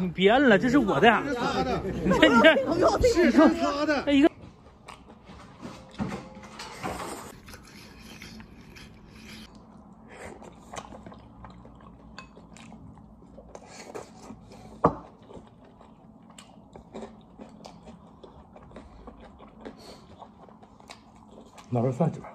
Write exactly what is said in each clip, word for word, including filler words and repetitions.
你别摁了，这是我的。 这是他的， 你看你看， 是是他的。 那一个。拿个蒜子吧。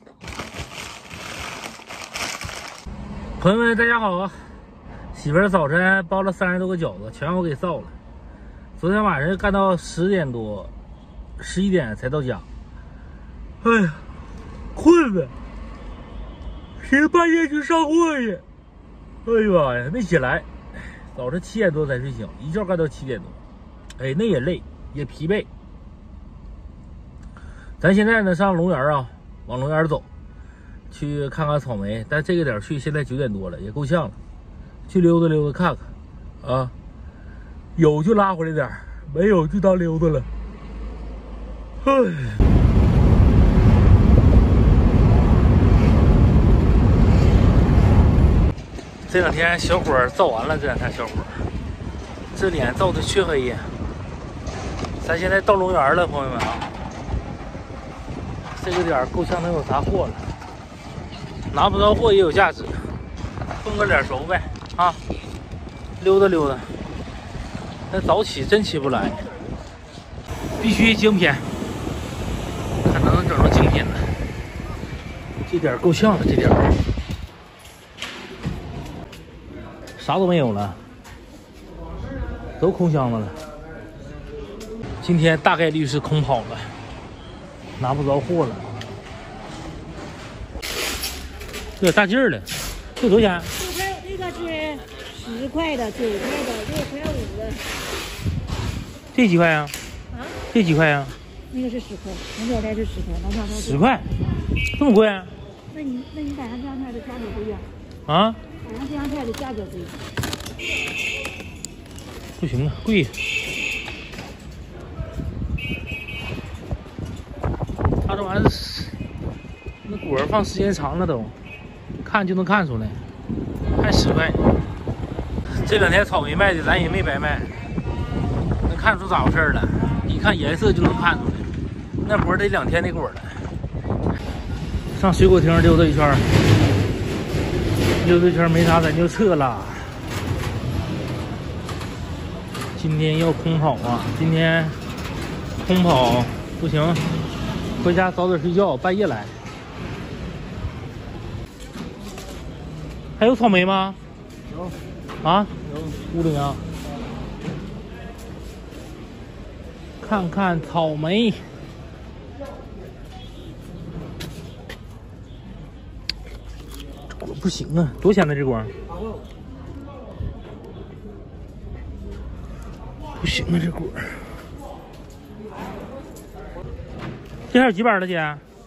朋友们，大家好啊！媳妇儿早晨包了三十多个饺子，全我给造了。昨天晚上干到十点多、十一点才到家。哎呀，困了，谁半夜去上货去？哎呀妈呀，没起来。早晨七点多才睡醒，一觉干到七点多。哎，那也累，也疲惫。咱现在呢上龙园啊，往龙园走，去看看草莓。但这个点去，现在九点多了，也够呛了。去溜达溜达看看，啊，有就拉回来点，没有就当溜达了。唉，这两天小伙造完了，这两天小伙这脸造的黢黑呀。咱现在到龙园了，朋友们啊。这个点够呛能有啥货了，拿不着货也有价值，混个脸熟呗啊！溜达溜达，那早起真起不来，必须精品，可能整成精品了。这点够呛了，这点啥都没有了，都空箱子了。今天大概率是空跑了。拿不着货了，有点大劲儿了。这多少钱？ 这块这个是十块的、九块的、六块五的。 这几块啊？ 啊？ 这几块啊？ 那个是十块，红小菜是十块，蓝小菜十块，这么贵啊？ 那你那你赶上这样菜的价格不一样啊？ 赶上这样菜的价格不一样。 不行啊，贵。他这玩意儿，那果儿放时间长了都，看就能看出来，还十块。这两天草莓卖的，咱也没白卖，能看出咋回事了。一看颜色就能看出来，那不是得两天的果了。上水果厅溜达一圈，溜达一圈没啥，咱就撤了。今天要空跑啊！今天空跑不行。回家早点睡觉，半夜来。还有草莓吗？有。啊？有。屋里啊。看看草莓。这果不行啊，多少钱呢？这果？不行啊，这果。这还有几板了，姐？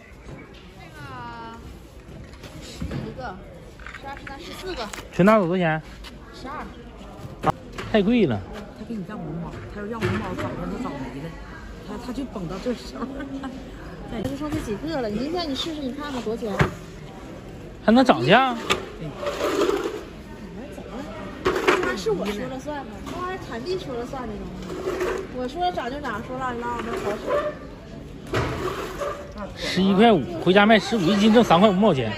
这个十一个，十二、十三、十四个。 全拿走多少钱？ 十二。 啊，太贵了。 他给你让五毛，他说让五毛找着他倒霉了，他他就绷到这时候。 对，就剩这几个了。你明天你试试，你看看多少钱？ 还能涨价？ 那是我说了算吗？那玩意儿产地说了算的东西。我说涨就涨，说让你拉我们超市。 十一块五，回家卖十五一斤，挣三块五毛钱。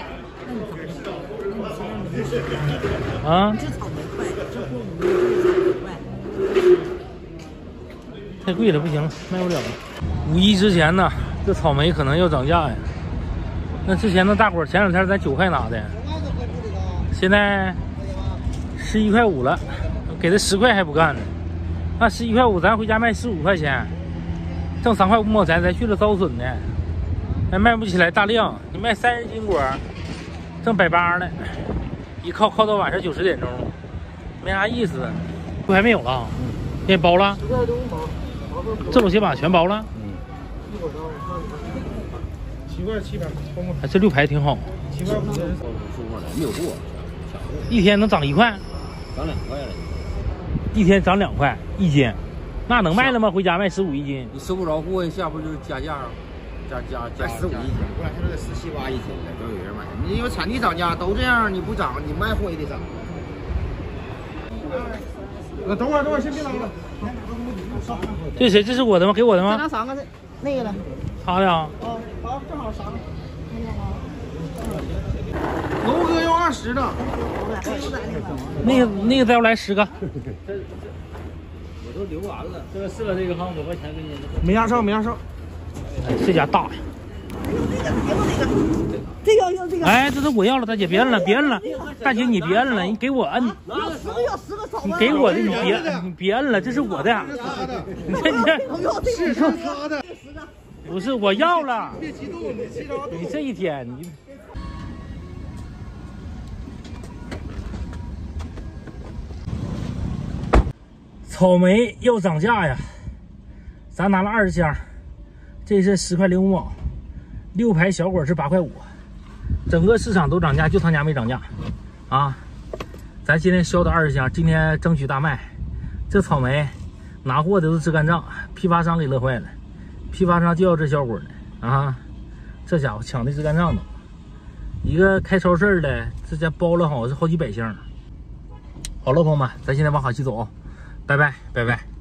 啊？ 这草莓快，这货五六块。 太贵了，不行了，卖不了了。五一之前呢，这草莓可能要涨价呀。那之前那大果前两天咱九块拿的，现在十一块五了，给他十块还不干呢。那十一块五，咱回家卖十五块钱，挣三块五毛钱，咱去了遭损呢。还卖不起来大量，你卖三十斤果，挣百八呢，一靠靠到晚上九十点钟，没啥意思。不还没有了？嗯，给包了。这么些把全包了？嗯。七块七百，哎，这六排挺好。七块五，舒服了，没有货，一天能涨一块？涨两块了。一天涨两块一斤，那能卖了吗？回家卖十五一斤。 你收不着货，下不就是加价啊？加加加十五一斤，不然现在十七八一斤了，都有人买。你因为产地涨价都这样，你不涨，你卖货也得涨。 呃，等会儿等会儿，先别拿了。 这谁？这是我的吗？给我的吗？ 拿三个，那个了。 他的啊。 哦，好，正好三个。 龙哥要二十的。 那个那个再来十个。 我都留完了。 这个是个这个哈，五块钱给你。 没压上，没压上。 哎，这家大呀。 这个要这个。 哎，这是我要了，大姐别摁了，别摁了，大姐你别摁了，你给我摁。 要十个要十个少。 你给我的，你别你别摁了，这是我的。你看你看， 是是他的。 不是我要了。 别激动，你气着。 你这一天你。草莓要涨价呀！咱拿了二十箱，这是十块零五毛，六排小果是八块五，整个市场都涨价，就他家没涨价啊！咱今天销的二十箱，今天争取大卖。这草莓拿货的都直干账，批发商给乐坏了，批发商就要这小果呢啊！这家伙抢的直干账都，一个开超市的，这家包了好像是好几百箱。好了，朋友们，咱现在往好西走啊！拜拜，拜拜。